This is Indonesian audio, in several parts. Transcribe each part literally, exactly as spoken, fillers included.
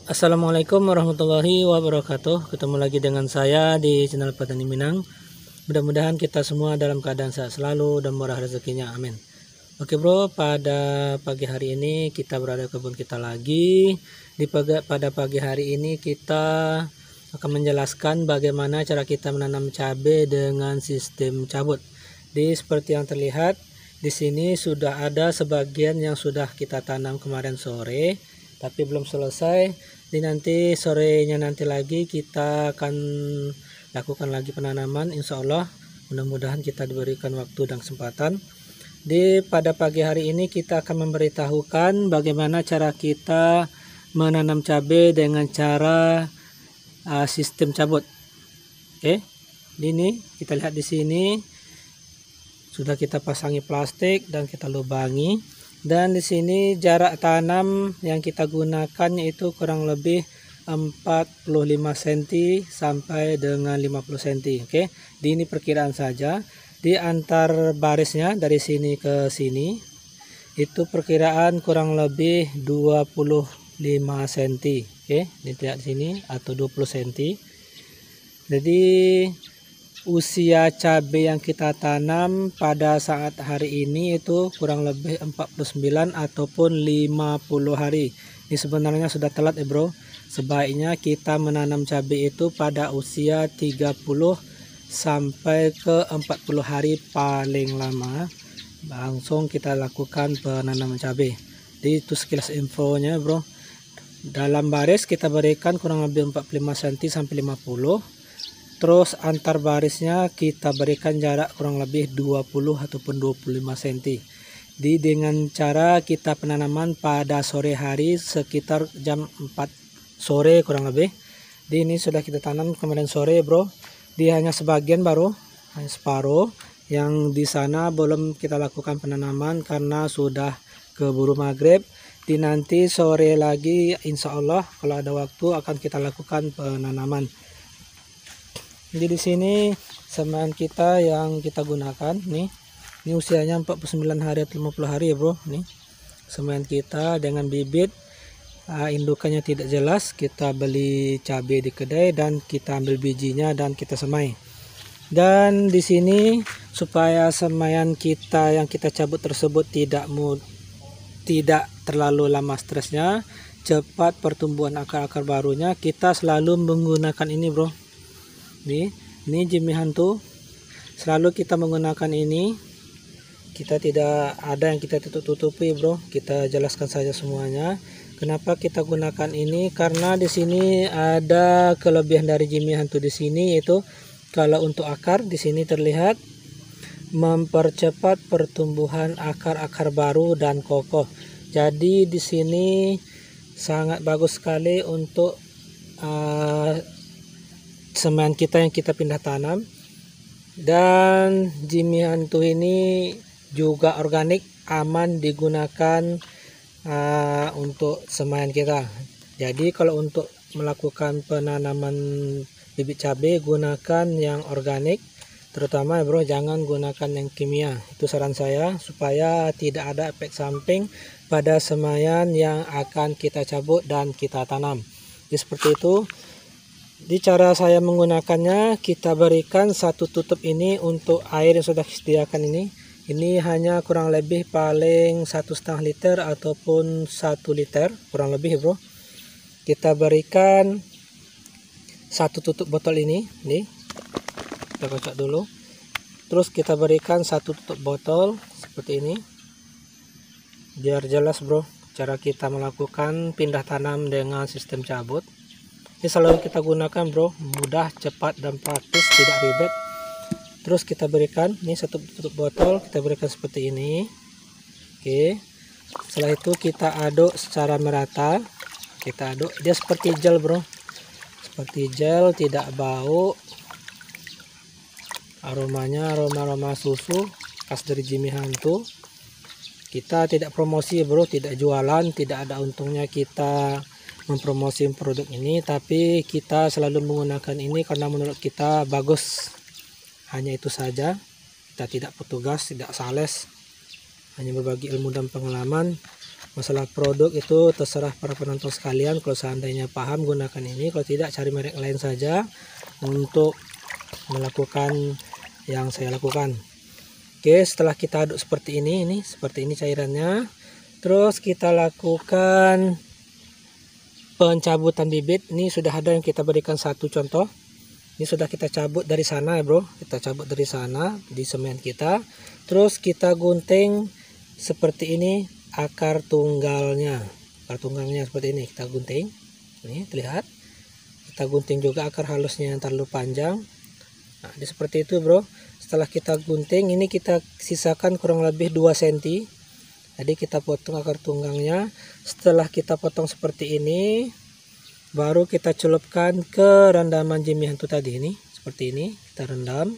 Assalamualaikum warahmatullahi wabarakatuh. Ketemu lagi dengan saya di channel Petani Minang. Mudah-mudahan kita semua dalam keadaan sehat selalu dan murah rezekinya, amin. Oke bro, pada pagi hari ini kita berada di kebun kita lagi. Di pagi, pada pagi hari ini kita akan menjelaskan bagaimana cara kita menanam cabai dengan sistem cabut. Di seperti yang terlihat di sini sudah ada sebagian yang sudah kita tanam kemarin sore, tapi belum selesai. Di nanti sorenya nanti lagi kita akan lakukan lagi penanaman, insya Allah. Mudah-mudahan kita diberikan waktu dan kesempatan. Di pada pagi hari ini kita akan memberitahukan bagaimana cara kita menanam cabai dengan cara uh, sistem cabut. Oke, ini kita lihat di sini sudah kita pasangi plastik dan kita lubangi. Dan di sini jarak tanam yang kita gunakan yaitu kurang lebih empat puluh lima sentimeter sampai dengan lima puluh sentimeter. Oke, di ini perkiraan saja. Di antar barisnya dari sini ke sini itu perkiraan kurang lebih dua puluh lima sentimeter. Oke, lihat sini atau dua puluh sentimeter. Jadi usia cabai yang kita tanam pada saat hari ini itu kurang lebih empat puluh sembilan ataupun lima puluh hari. Ini sebenarnya sudah telat ya bro. Sebaiknya kita menanam cabai itu pada usia tiga puluh sampai ke empat puluh hari paling lama. Langsung kita lakukan penanaman cabai. Jadi itu sekilas infonya bro. Dalam baris kita berikan kurang lebih empat puluh lima sentimeter sampai lima puluh. Terus antar barisnya kita berikan jarak kurang lebih dua puluh ataupun dua puluh lima sentimeter. Di dengan cara kita penanaman pada sore hari sekitar jam empat sore kurang lebih. Di ini sudah kita tanam kemarin sore bro. Di hanya sebagian baru, hanya separuh. Yang di sana belum kita lakukan penanaman karena sudah keburu maghrib. Di nanti sore lagi insya Allah kalau ada waktu akan kita lakukan penanaman. Jadi di sini semen kita yang kita gunakan nih, ini usianya empat puluh sembilan hari atau lima puluh hari ya bro. Nih semen kita dengan bibit uh, indukannya tidak jelas, kita beli cabai di kedai dan kita ambil bijinya dan kita semai. Dan di sini supaya semaian kita yang kita cabut tersebut tidak mud tidak terlalu lama stresnya, cepat pertumbuhan akar-akar barunya, kita selalu menggunakan ini bro. Nih, ini Jimmy Hantu. Selalu kita menggunakan ini. Kita tidak ada yang kita tutup-tutupi, bro. Kita jelaskan saja semuanya. Kenapa kita gunakan ini? Karena di sini ada kelebihan dari Jimmy Hantu di sini, yaitu kalau untuk akar di sini terlihat mempercepat pertumbuhan akar-akar baru dan kokoh. Jadi di sini sangat bagus sekali untuk uh, semen kita yang kita pindah tanam. Dan Jimmy Hantu ini juga organik, aman digunakan uh, untuk semen kita. Jadi kalau untuk melakukan penanaman bibit cabai gunakan yang organik, terutama bro, jangan gunakan yang kimia. Itu saran saya supaya tidak ada efek samping pada semaian yang akan kita cabut dan kita tanam. Jadi seperti itu. Di cara saya menggunakannya, kita berikan satu tutup ini untuk air yang sudah disediakan ini. Ini hanya kurang lebih paling satu setengah liter ataupun satu liter kurang lebih bro. Kita berikan satu tutup botol ini, nih. Kita kocok dulu. Terus kita berikan satu tutup botol seperti ini. Biar jelas bro, cara kita melakukan pindah tanam dengan sistem cabut. Ini selalu kita gunakan bro, mudah, cepat dan praktis, tidak ribet. Terus kita berikan ini satu tutup botol, kita berikan seperti ini. Oke, setelah itu kita aduk secara merata. Kita aduk, dia seperti gel bro, seperti gel, tidak bau. Aromanya aroma-aroma susu khas dari Jimmy Hantu. Kita tidak promosi bro, tidak jualan, tidak ada untungnya kita mempromosi produk ini, tapi kita selalu menggunakan ini karena menurut kita bagus. Hanya itu saja, kita tidak petugas, tidak sales, hanya berbagi ilmu dan pengalaman. Masalah produk itu terserah para penonton sekalian, kalau seandainya paham gunakan ini, kalau tidak cari merek lain saja untuk melakukan yang saya lakukan. Oke, setelah kita aduk seperti ini, ini seperti ini cairannya. Terus kita lakukan pencabutan bibit. Ini sudah ada yang kita berikan satu contoh. Ini sudah kita cabut dari sana ya bro. Kita cabut dari sana di semen kita. Terus kita gunting seperti ini akar tunggalnya. Akar tunggalnya seperti ini kita gunting. Ini terlihat. Kita gunting juga akar halusnya yang terlalu panjang. Nah, ini seperti itu bro. Setelah kita gunting, ini kita sisakan kurang lebih dua sentimeter. Jadi kita potong akar tunggangnya. Setelah kita potong seperti ini, baru kita celupkan ke rendaman Jimmy Hantu tadi ini. Seperti ini, kita rendam.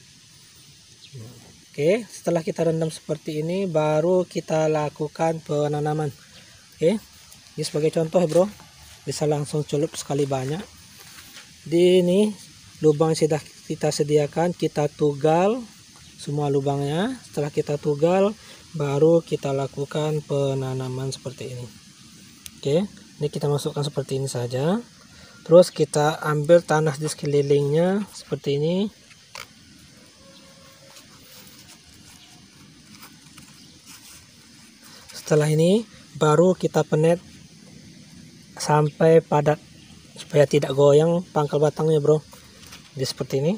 Oke, setelah kita rendam seperti ini, baru kita lakukan penanaman. Oke, ini sebagai contoh bro. Bisa langsung celup sekali banyak. Di ini lubang sudah kita sediakan, kita tugal semua lubangnya. Setelah kita tugal, baru kita lakukan penanaman seperti ini. Oke, ini kita masukkan seperti ini saja. Terus kita ambil tanah di sekelilingnya seperti ini. Setelah ini baru kita penet sampai padat supaya tidak goyang pangkal batangnya bro. Jadi seperti ini.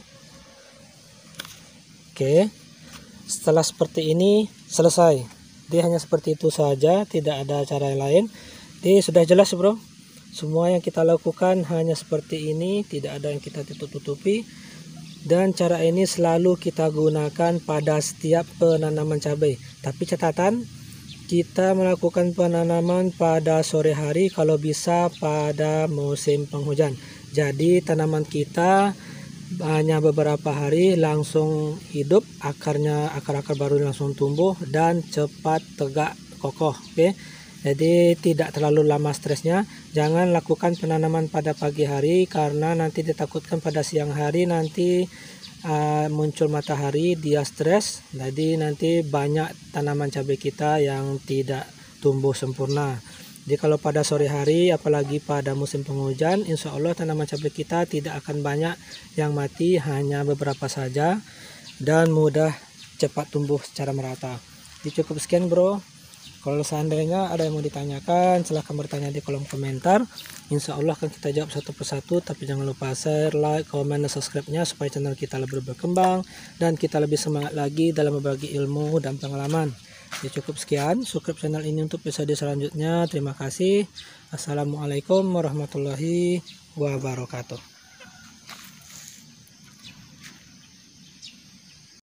Oke, setelah seperti ini selesai. Dia hanya seperti itu saja, tidak ada cara yang lain. Jadi sudah jelas bro, semua yang kita lakukan hanya seperti ini, tidak ada yang kita tutup-tutupi. Dan cara ini selalu kita gunakan pada setiap penanaman cabai. Tapi catatan, kita melakukan penanaman pada sore hari, kalau bisa pada musim penghujan. Jadi tanaman kita hanya beberapa hari langsung hidup, akarnya akar-akar baru langsung tumbuh dan cepat tegak kokoh. Oke, jadi tidak terlalu lama stresnya. Jangan lakukan penanaman pada pagi hari karena nanti ditakutkan pada siang hari nanti uh, muncul matahari, dia stres, jadi nanti banyak tanaman cabai kita yang tidak tumbuh sempurna. Jadi kalau pada sore hari, apalagi pada musim penghujan, insya Allah tanaman cabai kita tidak akan banyak yang mati, hanya beberapa saja dan mudah cepat tumbuh secara merata. Jadi cukup sekian bro. Kalau seandainya ada yang mau ditanyakan, silahkan bertanya di kolom komentar. Insya Allah akan kita jawab satu persatu. Tapi jangan lupa share, like, komen, dan subscribe-nya supaya channel kita lebih berkembang dan kita lebih semangat lagi dalam berbagi ilmu dan pengalaman. Ya, cukup sekian, subscribe channel ini untuk episode selanjutnya. Terima kasih. Assalamualaikum warahmatullahi wabarakatuh.